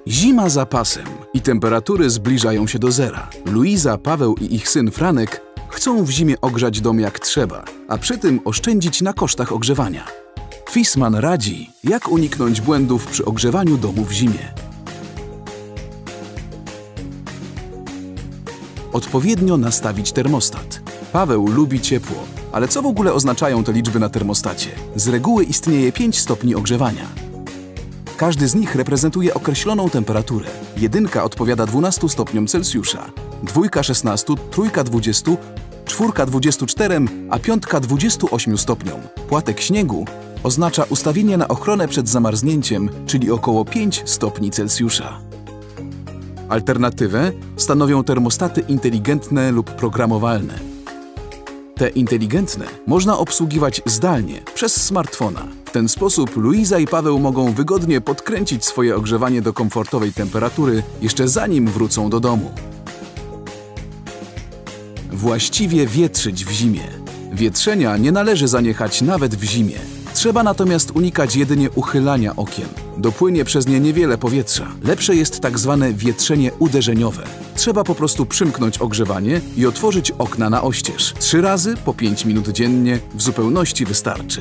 Zima za pasem i temperatury zbliżają się do zera. Luiza, Paweł i ich syn Franek chcą w zimie ogrzać dom jak trzeba, a przy tym oszczędzić na kosztach ogrzewania. Fissmann radzi, jak uniknąć błędów przy ogrzewaniu domu w zimie. Odpowiednio nastawić termostat. Paweł lubi ciepło, ale co w ogóle oznaczają te liczby na termostacie? Z reguły istnieje 5 stopni ogrzewania. Każdy z nich reprezentuje określoną temperaturę. 1 odpowiada 12 stopniom Celsjusza, 2 16, 3 20, 4 24, a 5 28 stopniom. Płatek śniegu oznacza ustawienie na ochronę przed zamarznięciem, czyli około 5 stopni Celsjusza. Alternatywę stanowią termostaty inteligentne lub programowalne. Te inteligentne można obsługiwać zdalnie, przez smartfona. W ten sposób Luiza i Paweł mogą wygodnie podkręcić swoje ogrzewanie do komfortowej temperatury, jeszcze zanim wrócą do domu. Właściwie wietrzyć w zimie. Wietrzenia nie należy zaniechać nawet w zimie. Trzeba natomiast unikać jedynie uchylania okien. Dopłynie przez nie niewiele powietrza. Lepsze jest tak zwane wietrzenie uderzeniowe. Trzeba po prostu przymknąć ogrzewanie i otworzyć okna na oścież. 3 razy po 5 minut dziennie w zupełności wystarczy.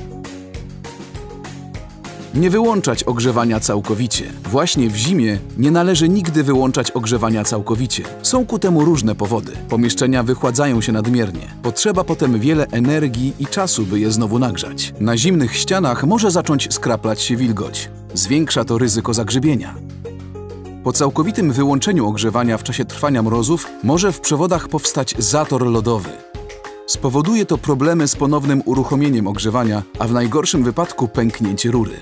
Nie wyłączać ogrzewania całkowicie. Właśnie w zimie nie należy nigdy wyłączać ogrzewania całkowicie. Są ku temu różne powody. Pomieszczenia wychładzają się nadmiernie. Potrzeba potem wiele energii i czasu, by je znowu nagrzać. Na zimnych ścianach może zacząć skraplać się wilgoć. Zwiększa to ryzyko zagrzybienia. Po całkowitym wyłączeniu ogrzewania w czasie trwania mrozów może w przewodach powstać zator lodowy. Spowoduje to problemy z ponownym uruchomieniem ogrzewania, a w najgorszym wypadku pęknięcie rury.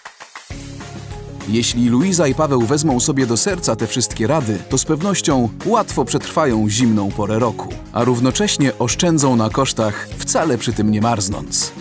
Jeśli Luiza i Paweł wezmą sobie do serca te wszystkie rady, to z pewnością łatwo przetrwają zimną porę roku, a równocześnie oszczędzą na kosztach, wcale przy tym nie marznąc.